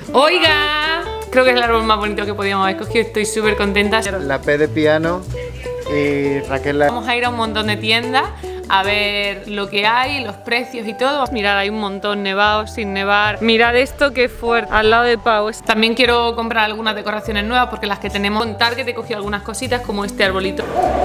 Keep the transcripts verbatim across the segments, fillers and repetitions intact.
Oiga, creo que es el árbol más bonito que podíamos haber cogido. Estoy súper contenta. La P de piano y Raquel la... Vamos a ir a un montón de tiendas a ver lo que hay, los precios y todo. Mirad, hay un montón, nevados, sin nevar. Mirad esto que fuerte, al lado de Pau. También quiero comprar algunas decoraciones nuevas porque las que tenemos en Target he cogido algunas cositas como este arbolito.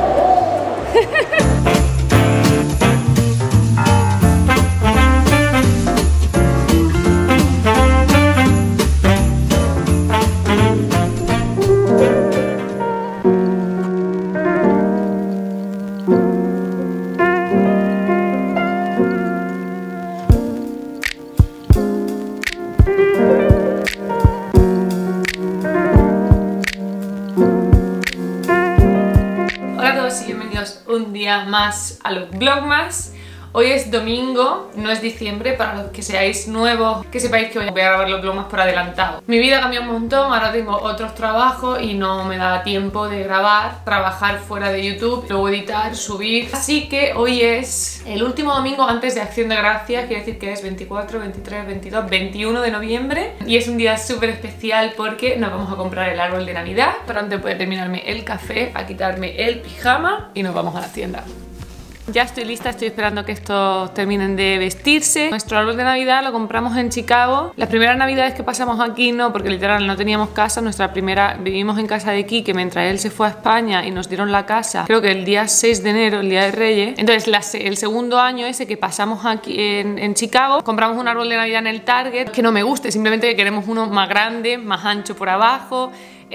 Un día más a los Vlogmas. Hoy es domingo, no es diciembre, para los que seáis nuevos, que sepáis que voy a grabar los Vlogmas por adelantado. Mi vida cambió un montón, ahora tengo otros trabajos y no me da tiempo de grabar, trabajar fuera de YouTube, luego editar, subir. Así que hoy es el último domingo antes de Acción de Gracias, quiere decir que es veinticuatro, veintitrés, veintidós, veintiuno de noviembre. Y es un día súper especial porque nos vamos a comprar el árbol de Navidad. Pero antes voy a terminarme el café, a quitarme el pijama y nos vamos a la tienda. Ya estoy lista, estoy esperando que estos terminen de vestirse. Nuestro árbol de Navidad lo compramos en Chicago. Las primeras navidades que pasamos aquí no, porque literal no teníamos casa. Nuestra primera, vivimos en casa de Quique mientras él se fue a España y nos dieron la casa, creo que el día seis de enero, el día de Reyes. Entonces la, el segundo año ese que pasamos aquí en, en Chicago, compramos un árbol de Navidad en el Target, que no me guste, simplemente que queremos uno más grande, más ancho por abajo.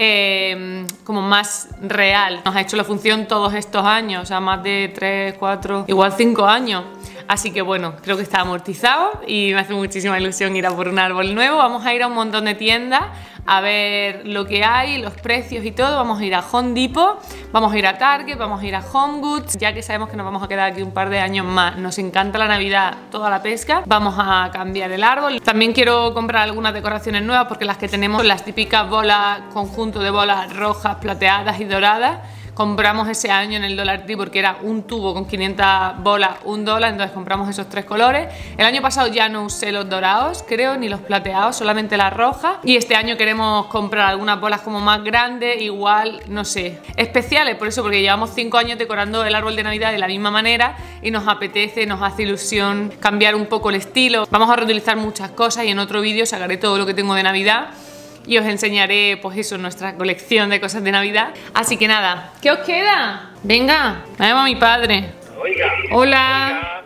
Eh, como más real. Nos ha hecho la función todos estos años, o sea, más de tres, cuatro, igual cinco años. Así que bueno, creo que está amortizado y me hace muchísima ilusión ir a por un árbol nuevo. Vamos a ir a un montón de tiendas a ver lo que hay, los precios y todo. Vamos a ir a Home Depot, vamos a ir a Target, vamos a ir a Home Goods. Ya que sabemos que nos vamos a quedar aquí un par de años más, nos encanta la Navidad, toda la pesca, vamos a cambiar el árbol. También quiero comprar algunas decoraciones nuevas porque las que tenemos son las típicas bolas, conjunto de bolas rojas, plateadas y doradas. Compramos ese año en el Dollar Tree porque era un tubo con quinientas bolas, un dólar, entonces compramos esos tres colores. El año pasado ya no usé los dorados, creo, ni los plateados, solamente las rojas. Y este año queremos comprar algunas bolas como más grandes, igual, no sé, especiales, por eso, porque llevamos cinco años decorando el árbol de Navidad de la misma manera y nos apetece, nos hace ilusión cambiar un poco el estilo. Vamos a reutilizar muchas cosas y en otro vídeo sacaré todo lo que tengo de Navidad y os enseñaré, pues eso, nuestra colección de cosas de Navidad. Así que nada, ¿qué os queda? Venga, me llamo a mi padre. Oiga. Hola.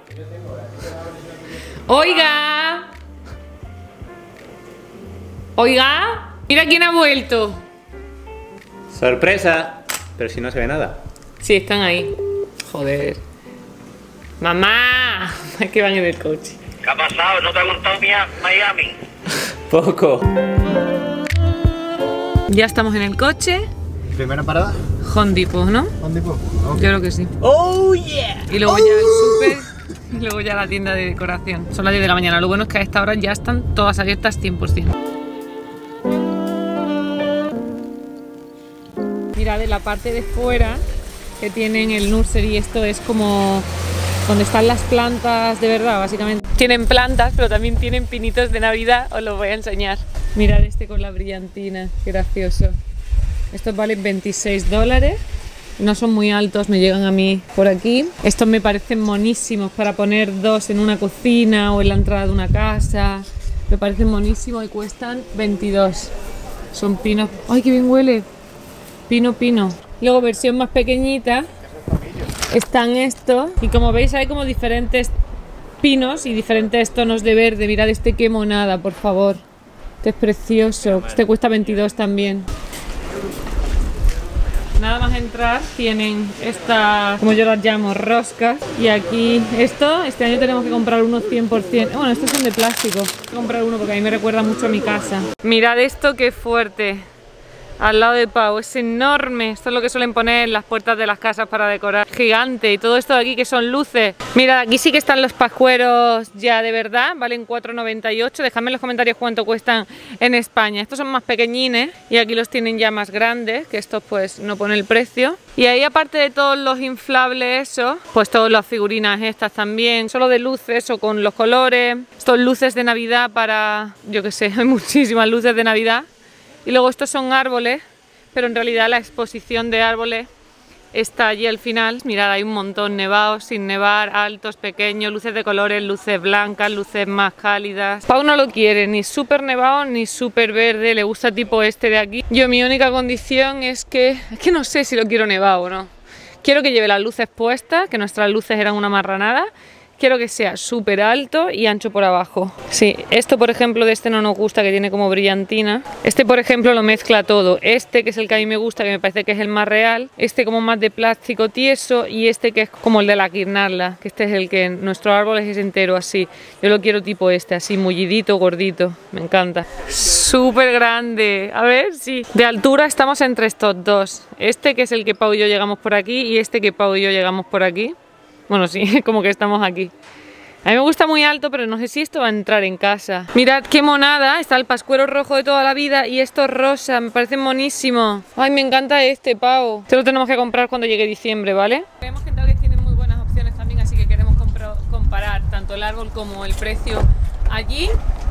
Oiga. Oiga. Mira quién ha vuelto. Sorpresa. Pero si no se ve nada. Sí, están ahí. Joder. Mamá. Es que van en el coche. ¿Qué ha pasado? ¿No te ha contado Miami? Poco. Ya estamos en el coche. ¿Primera parada? Home Depot, ¿no? Home Depot. Okay. Yo creo que sí. Oh yeah. Y luego oh. ya el súper y luego ya la tienda de decoración. Son las diez de la mañana. Lo bueno es que a esta hora ya están todas abiertas cien por cien. Mira, de la parte de fuera que tienen el nursery, esto es como donde están las plantas de verdad, básicamente. Tienen plantas, pero también tienen pinitos de Navidad, os los voy a enseñar. Mirad este con la brillantina, qué gracioso. Estos valen veintiséis dólares, no son muy altos, me llegan a mí por aquí. Estos me parecen monísimos para poner dos en una cocina o en la entrada de una casa. Me parecen monísimos y cuestan veintidós. Son pinos. ¡Ay, qué bien huele! Pino, pino. Luego, versión más pequeñita, están estos. Y como veis hay como diferentes pinos y diferentes tonos de verde. Mirad este, qué monada, por favor. Este es precioso. Este cuesta veintidós también. Nada más entrar tienen estas, como yo las llamo, roscas. Y aquí, esto, este año tenemos que comprar unos cien por cien. Bueno, estos son de plástico. Voy a comprar uno porque a mí me recuerda mucho a mi casa. Mirad esto, qué fuerte. al lado de Pau, es enorme. Esto es lo que suelen poner en las puertas de las casas para decorar. Gigante. Y todo esto de aquí que son luces. Mira, aquí sí que están los pascueros ya de verdad, valen cuatro noventa y ocho. Dejadme en los comentarios cuánto cuestan en España. Estos son más pequeñines y aquí los tienen ya más grandes, que estos pues no pone el precio. Y ahí, aparte de todos los inflables, eso, pues todas las figurinas estas también, solo de luces o con los colores. Estos luces de Navidad para, yo que sé, hay muchísimas luces de Navidad. Y luego estos son árboles, pero en realidad la exposición de árboles está allí al final. Mirad, hay un montón, nevados, sin nevar, altos, pequeños, luces de colores, luces blancas, luces más cálidas. Pau no lo quiere, ni súper nevado ni súper verde, le gusta tipo este de aquí. Yo, mi única condición es que, es que no sé si lo quiero nevado o no. Quiero que lleve las luces puestas, que nuestras luces eran una marranada. Quiero que sea súper alto y ancho por abajo. Sí, esto por ejemplo de este no nos gusta, que tiene como brillantina. Este por ejemplo lo mezcla todo. Este que es el que a mí me gusta, que me parece que es el más real. Este como más de plástico tieso y este que es como el de la guirnalda, que este es el que nuestro árbol es entero así. Yo lo quiero tipo este, así mullidito, gordito. Me encanta. Súper grande. A ver, sí. De altura estamos entre estos dos. Este que es el que Pau y yo llegamos por aquí y este que Pau y yo llegamos por aquí. Bueno, sí, como que estamos aquí. A mí me gusta muy alto, pero no sé si esto va a entrar en casa. Mirad qué monada, está el pascuero rojo de toda la vida y estos rosa, me parecen monísimos. Ay, me encanta este, Pau. Este lo tenemos que comprar cuando llegue diciembre, ¿vale? Creemos que en Target tienen muy buenas opciones también, así que queremos comparar tanto el árbol como el precio allí.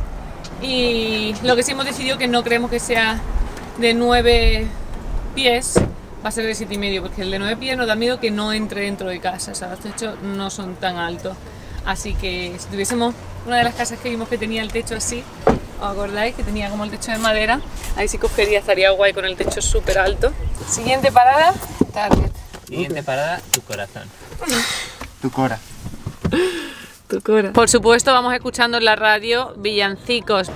Y lo que sí hemos decidido que no creemos que sea de nueve pies, va a ser de siete y medio, porque el de nueve pies nos da miedo que no entre dentro de casa. O sea, los techos no son tan altos. Así que si tuviésemos una de las casas que vimos que tenía el techo así, ¿os acordáis? Que tenía como el techo de madera. Ahí sí cogería, estaría guay con el techo súper alto. Siguiente parada, Target. Siguiente parada, tu corazón. Tu cora. Tu cora. Por supuesto vamos escuchando en la radio villancicos.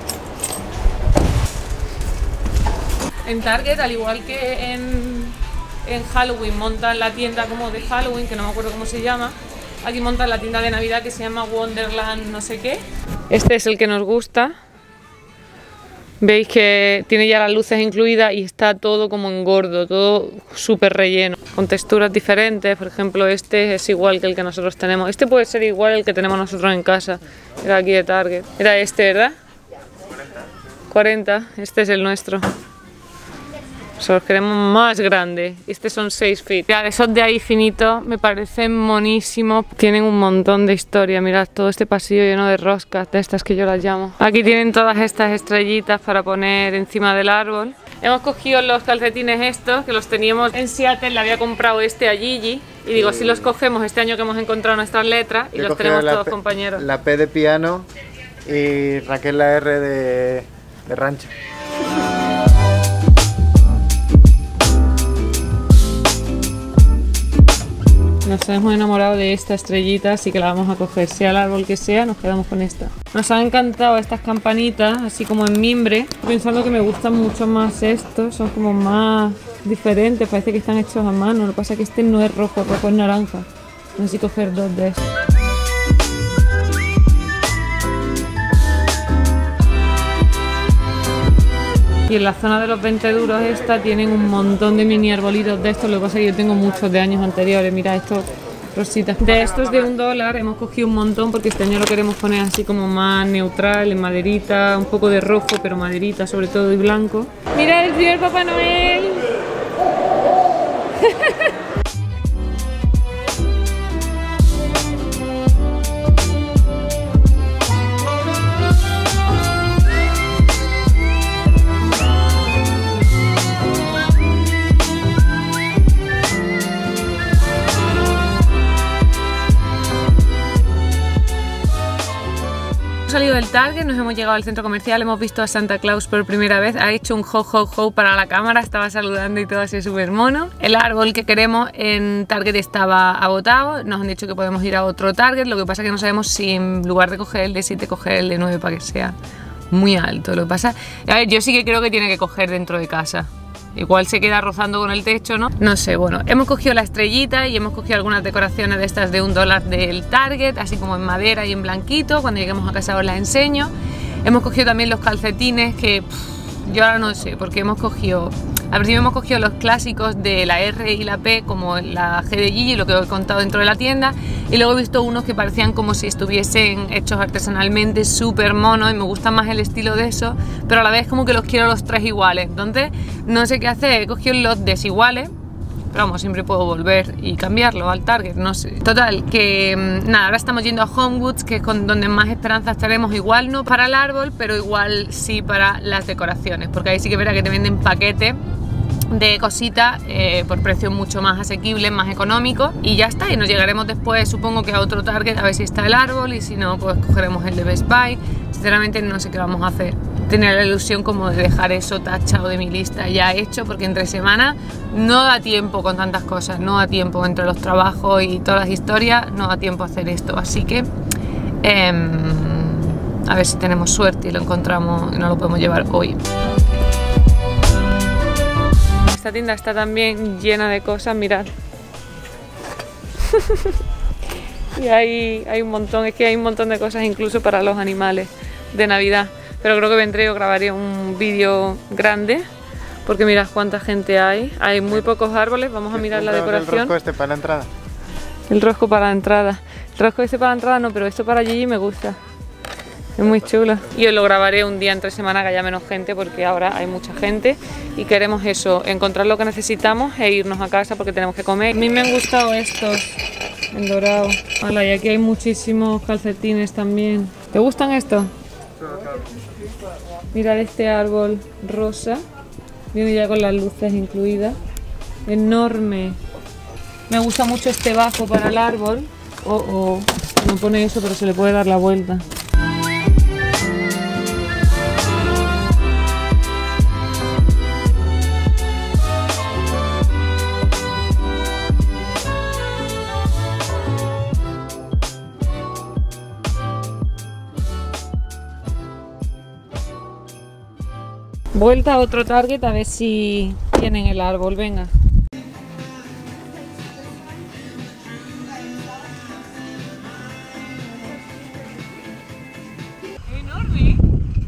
En Target, al igual que en... en Halloween montan la tienda como de Halloween, que no me acuerdo cómo se llama. Aquí montan la tienda de Navidad que se llama Wonderland no sé qué. Este es el que nos gusta. Veis que tiene ya las luces incluidas y está todo como engordo, todo súper relleno, con texturas diferentes. Por ejemplo, este es igual que el que nosotros tenemos. Este puede ser igual al que tenemos nosotros en casa. Era aquí de Target. Era este, ¿verdad? cuarenta. Este es el nuestro. Los queremos más grande. Este son seis feet. Mirad, esos de ahí finitos me parecen monísimos. Tienen un montón de historia. Mirad, todo este pasillo lleno de roscas, de estas que yo las llamo. Aquí tienen todas estas estrellitas para poner encima del árbol. Hemos cogido los calcetines estos, que los teníamos en Seattle. Le había comprado este a Gigi. Y digo, si los cogemos este año que hemos encontrado nuestras letras y Yo los tenemos todos P, compañeros. La P de piano y Raquel la R de, de rancho. Nos hemos enamorado de esta estrellita, así que la vamos a coger, sea el árbol que sea, nos quedamos con esta. Nos han encantado estas campanitas, así como en mimbre, pensando que me gustan mucho más estos, son como más diferentes, parece que están hechos a mano. Lo que pasa es que este no es rojo, el rojo es naranja. Necesito coger dos de estos. Y en la zona de los veinte duros esta tienen un montón de mini arbolitos de estos. Lo que pasa es que yo tengo muchos de años anteriores. Mira estos rositas. De estos de un dólar hemos cogido un montón porque este año lo queremos poner así como más neutral, en maderita, un poco de rojo, pero maderita sobre todo y blanco. Mira el primer Papá Noel. Hemos salido del Target, nos hemos llegado al centro comercial, hemos visto a Santa Claus por primera vez, ha hecho un ho ho ho para la cámara, estaba saludando y todo así súper mono. El árbol que queremos en Target estaba agotado, nos han dicho que podemos ir a otro Target, lo que pasa es que no sabemos si en lugar de coger el de siete, coger el de nueve para que sea muy alto. Lo que pasa, a ver, yo sí que creo que tiene que coger dentro de casa. Igual se queda rozando con el techo, ¿no? No sé, bueno, hemos cogido la estrellita y hemos cogido algunas decoraciones de estas de un dólar del Target, así como en madera y en blanquito. Cuando lleguemos a casa os las enseño. Hemos cogido también los calcetines que pff, yo ahora no sé, porque hemos cogido Al principio hemos cogido los clásicos de la R y la P, como la G de Gigi, lo que os he contado dentro de la tienda, y luego he visto unos que parecían como si estuviesen hechos artesanalmente, súper monos, y me gusta más el estilo de eso, pero a la vez como que los quiero los tres iguales. Entonces no sé qué hacer, he cogido los desiguales, pero vamos, siempre puedo volver y cambiarlo al Target, no sé. Total, que nada, ahora estamos yendo a Homewoods, que es con donde más esperanzas tenemos, igual no para el árbol, pero igual sí para las decoraciones, porque ahí sí que verá que te venden paquetes de cositas eh, por precios mucho más asequibles, más económicos, y ya está. Y nos llegaremos después, supongo que a otro Target, a ver si está el árbol, y si no, pues cogeremos el de Best Buy. Sinceramente no sé qué vamos a hacer. Tener la ilusión como de dejar eso tachado de mi lista ya hecho, porque entre semana no da tiempo con tantas cosas, no da tiempo entre los trabajos y todas las historias, no da tiempo a hacer esto, así que eh, a ver si tenemos suerte y lo encontramos y no lo podemos llevar hoy. Esta tienda está también llena de cosas, mirad. Y hay, hay un montón, es que hay un montón de cosas incluso para los animales de Navidad. Pero creo que vendré o grabaré un vídeo grande, porque mirad cuánta gente hay. Hay muy pocos árboles, vamos a mirar la decoración. El rosco este para la entrada. El rosco para la entrada. El rosco este para la entrada no, pero esto para Gigi me gusta. Es muy chulo. Y os lo grabaré un día entre semana que haya menos gente, porque ahora hay mucha gente y queremos eso, encontrar lo que necesitamos e irnos a casa porque tenemos que comer. A mí me han gustado estos, en dorado. Hola, y aquí hay muchísimos calcetines también. ¿Te gustan estos? Mirad este árbol rosa, viene ya con las luces incluidas, enorme. Me gusta mucho este bajo para el árbol. Oh, oh, no pone eso, pero se le puede dar la vuelta. Vuelta a otro Target a ver si tienen el árbol, venga. ¡Enorme!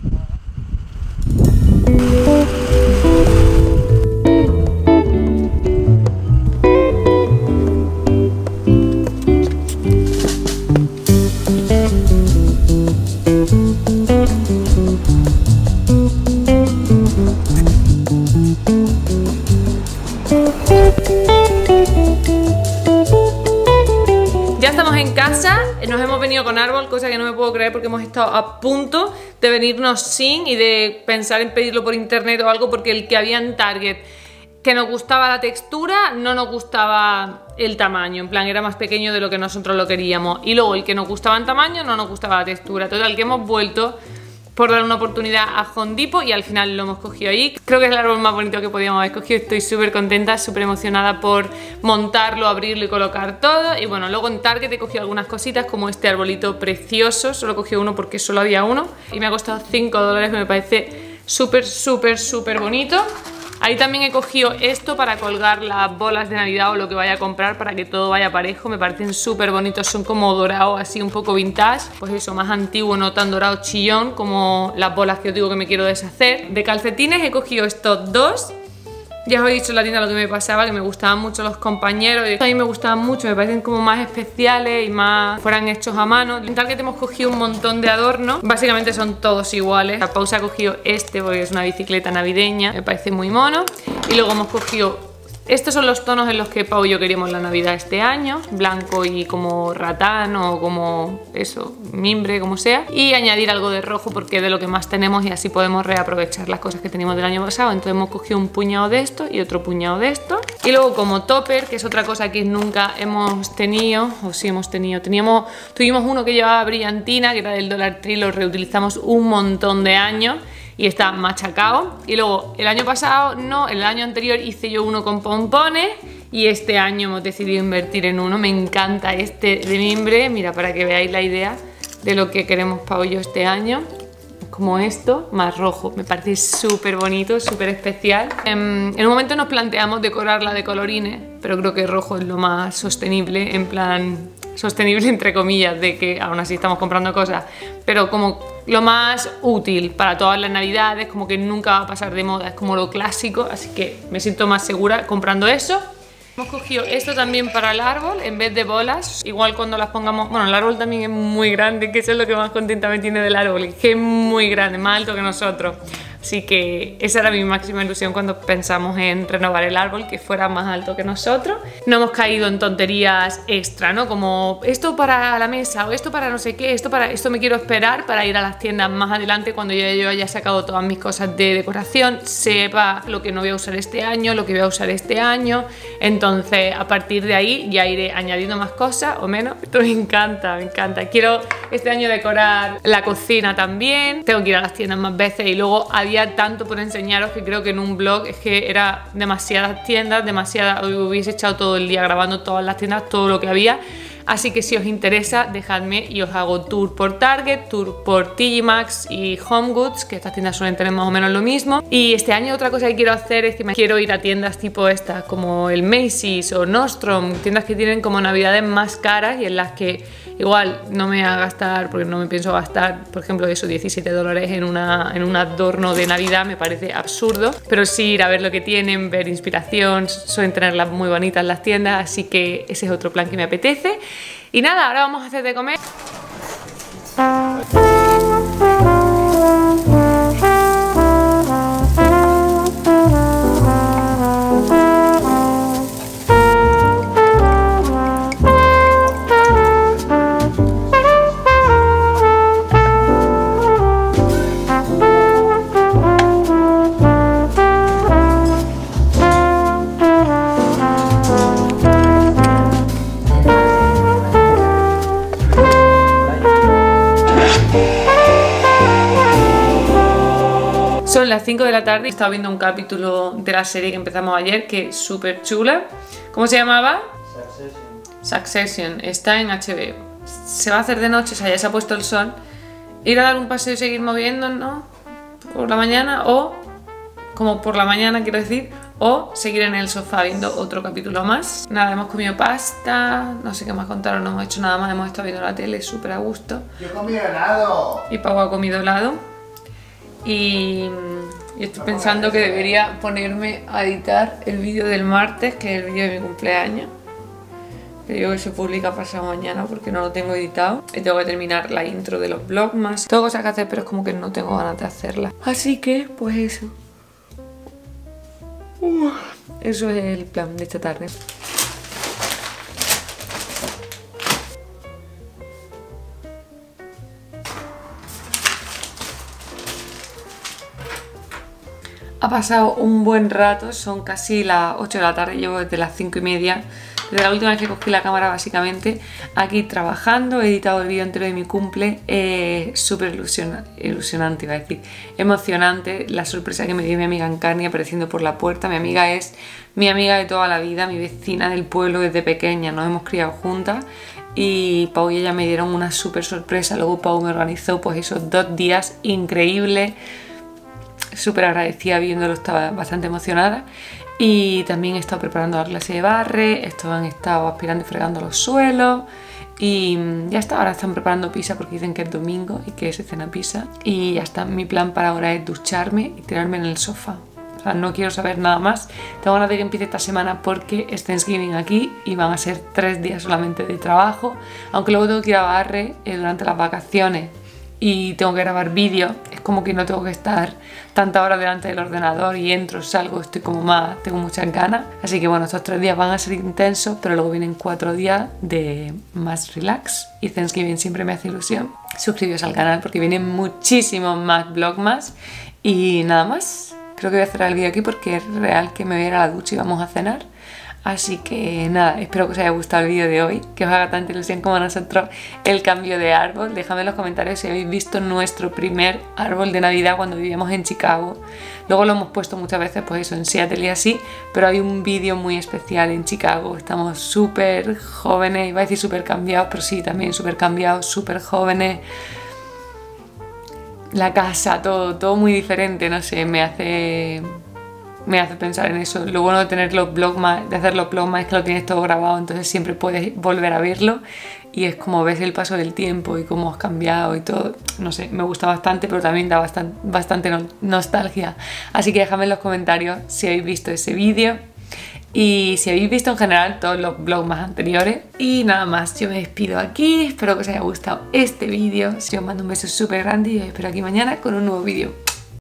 Ya estamos en casa, nos hemos venido con árbol, cosa que no me puedo creer porque hemos estado a punto de venirnos sin y de pensar en pedirlo por internet o algo, porque el que había en Target, que nos gustaba la textura, no nos gustaba el tamaño, en plan era más pequeño de lo que nosotros lo queríamos, y luego el que nos gustaba en tamaño no nos gustaba la textura. Total, que hemos vuelto por dar una oportunidad a Home Depot y al final lo hemos cogido ahí. Creo que es el árbol más bonito que podíamos haber cogido. Estoy súper contenta, súper emocionada por montarlo, abrirlo y colocar todo. Y bueno, luego en Target he cogido algunas cositas como este arbolito precioso. Solo he cogido uno porque solo había uno y me ha costado cinco dólares, que me parece súper, súper, súper bonito. Ahí también he cogido esto para colgar las bolas de Navidad o lo que vaya a comprar, para que todo vaya parejo. Me parecen súper bonitos, son como dorados, así un poco vintage. Pues eso, más antiguo, no tan dorado chillón como las bolas que os digo que me quiero deshacer. De calcetines he cogido estos dos. Ya os he dicho en la tienda lo que me pasaba, que me gustaban mucho los compañeros. A mí me gustaban mucho, me parecen como más especiales y más fueran hechos a mano. En Target hemos cogido un montón de adornos. Básicamente son todos iguales. La Pausa ha cogido este porque es una bicicleta navideña, me parece muy mono. Y luego hemos cogido... Estos son los tonos en los que Pau y yo queríamos la Navidad este año, blanco y como ratán o como eso, mimbre, como sea, y añadir algo de rojo porque es de lo que más tenemos y así podemos reaprovechar las cosas que teníamos del año pasado. Entonces hemos cogido un puñado de esto y otro puñado de esto. Y luego como topper, que es otra cosa que nunca hemos tenido, o sí hemos tenido, teníamos, tuvimos uno que llevaba brillantina, que era del Dollar Tree, lo reutilizamos un montón de años y está machacado. Y luego el año pasado, no, el año anterior hice yo uno con pompones y este año hemos decidido invertir en uno. Me encanta este de mimbre, mira, para que veáis la idea de lo que queremos Pau y yo este año. Como esto, más rojo, me parece súper bonito, súper especial. En, en un momento nos planteamos decorarla de colorines, pero creo que rojo es lo más sostenible, en plan sostenible entre comillas, de que aún así estamos comprando cosas, pero como lo más útil para todas las navidades, como que nunca va a pasar de moda, es como lo clásico, así que me siento más segura comprando eso. Hemos cogido esto también para el árbol en vez de bolas, igual cuando las pongamos, bueno, el árbol también es muy grande, que eso es lo que más contenta me tiene del árbol, que es muy grande, más alto que nosotros. Así que esa era mi máxima ilusión cuando pensamos en renovar el árbol, que fuera más alto que nosotros. No hemos caído en tonterías extra, ¿no? Como esto para la mesa o esto para no sé qué, esto para esto me quiero esperar para ir a las tiendas más adelante cuando ya yo haya sacado todas mis cosas de decoración, sepa lo que no voy a usar este año, lo que voy a usar este año. Entonces a partir de ahí ya iré añadiendo más cosas o menos. Esto me encanta, me encanta. Quiero este año decorar la cocina también. Tengo que ir a las tiendas más veces y luego había tanto por enseñaros que creo que en un vlog es que era demasiadas tiendas, demasiadas, hubiese echado todo el día grabando todas las tiendas, todo lo que había. Así que si os interesa, dejadme y os hago tour por Target, tour por T J Maxx y Home Goods, que estas tiendas suelen tener más o menos lo mismo. Y este año otra cosa que quiero hacer es que me quiero ir a tiendas tipo estas, como el Macy's o Nordstrom, tiendas que tienen como navidades más caras y en las que igual no me voy a gastar, porque no me pienso gastar, por ejemplo, esos diecisiete dólares en, una, en un adorno de Navidad, me parece absurdo. Pero sí ir a ver lo que tienen, ver inspiración, suelen tenerlas muy bonitas las tiendas, así que ese es otro plan que me apetece. Y nada, ahora vamos a hacer de comer. Son las cinco de la tarde y estaba viendo un capítulo de la serie que empezamos ayer, que es súper chula. ¿Cómo se llamaba? Succession. Succession. Está en H B O. Se va a hacer de noche, o sea, ya se ha puesto el sol. Ir a dar un paseo y seguir moviéndonos por la mañana, o como por la mañana quiero decir, o seguir en el sofá viendo otro capítulo más. Nada, hemos comido pasta, no sé qué más contaros, no hemos hecho nada más, hemos estado viendo la tele súper a gusto. Yo he comido helado. Y Pau ha comido helado. Y, y estoy pensando que debería ponerme a editar el vídeo del martes, que es el vídeo de mi cumpleaños. Que digo que se publica pasado mañana porque no lo tengo editado. Y tengo que terminar la intro de los vlogmas. Tengo cosas que hacer, pero es como que no tengo ganas de hacerlas. Así que, pues eso. Uh, eso es el plan de esta tarde. Ha pasado un buen rato, son casi las ocho de la tarde, llevo desde las cinco y media, desde la última vez que cogí la cámara básicamente, aquí trabajando, he editado el vídeo entero de mi cumple, eh, súper ilusionante, ilusionante iba a decir, emocionante, la sorpresa que me dio mi amiga Encarni apareciendo por la puerta. Mi amiga es mi amiga de toda la vida, mi vecina del pueblo desde pequeña, nos hemos criado juntas. Y Pau y ella me dieron una súper sorpresa, luego Pau me organizó pues esos dos días increíbles. Súper agradecida viéndolo, estaba bastante emocionada. Y también he estado preparando la clase de barre, estos han estado aspirando y fregando los suelos. Y ya está, ahora están preparando pizza porque dicen que es domingo y que se cena pizza. Y ya está, mi plan para ahora es ducharme y tirarme en el sofá. O sea, no quiero saber nada más. Tengo ganas de que empiece esta semana porque es Thanksgiving aquí y van a ser tres días solamente de trabajo. Aunque luego tengo que ir a barre eh, durante las vacaciones y tengo que grabar vídeos, es como que no tengo que estar tanta hora delante del ordenador y entro, salgo, estoy como más, tengo muchas ganas. Así que bueno, estos tres días van a ser intensos, pero luego vienen cuatro días de más relax y Thanksgiving siempre me hace ilusión. Suscribíos al canal porque vienen muchísimos más vlogmas y nada más. Creo que voy a cerrar el vídeo aquí porque es real que me voy a ir a la ducha y vamos a cenar. Así que nada, espero que os haya gustado el vídeo de hoy, que os haga tanta ilusión como a nosotros el cambio de árbol. Dejadme en los comentarios si habéis visto nuestro primer árbol de Navidad cuando vivíamos en Chicago. Luego lo hemos puesto muchas veces, pues eso, en Seattle y así, pero hay un vídeo muy especial en Chicago. Estamos súper jóvenes, iba a decir súper cambiados, pero sí, también súper cambiados, súper jóvenes. La casa, todo, todo muy diferente, no sé, me hace... me hace pensar en eso. Lo bueno de tener los vlogmas, de hacer los vlogmas es que lo tienes todo grabado, entonces siempre puedes volver a verlo y es como ves el paso del tiempo y cómo has cambiado y todo. No sé, me gusta bastante, pero también da bastante, bastante no- nostalgia. Así que dejadme en los comentarios si habéis visto ese vídeo y si habéis visto en general todos los vlogs anteriores. Y nada más, yo me despido aquí, espero que os haya gustado este vídeo. Os mando un beso súper grande y os espero aquí mañana con un nuevo vídeo.